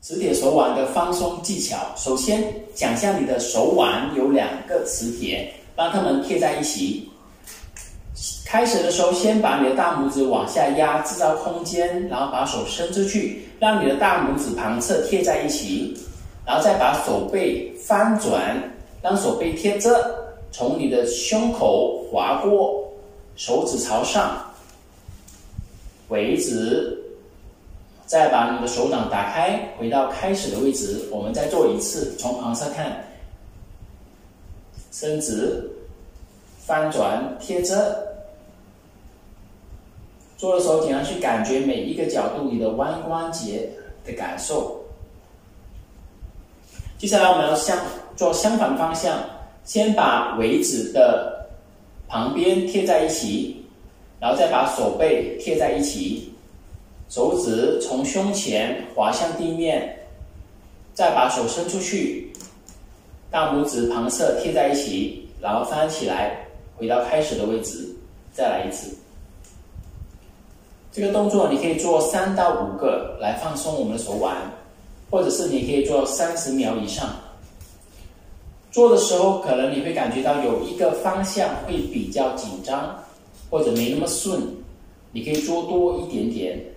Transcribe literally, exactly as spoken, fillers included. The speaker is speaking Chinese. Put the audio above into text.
磁铁手腕的放松技巧，首先想象你的手腕有两个磁铁，让它们贴在一起。开始的时候，先把你的大拇指往下压，制造空间，然后把手伸出去，让你的大拇指旁侧贴在一起，然后再把手背翻转，让手背贴着，从你的胸口划过，手指朝上为止。再把你的手掌打开，回到开始的位置。我们再做一次，从旁侧看，伸直，翻转，贴着。做的时候，尽量去感觉每一个角度你的腕关节的感受。接下来我们要相做相反方向，先把尾指的旁边贴在一起，然后再把手背贴在一起。手指从胸前滑向地面，再把手伸出去，大拇指旁侧贴在一起，然后翻起来，回到开始的位置，再来一次。这个动作你可以做三到五个来放松我们的手腕，或者是你可以做三十秒以上。做的时候可能你会感觉到有一个方向会比较紧张，或者没那么顺，你可以做多一点点。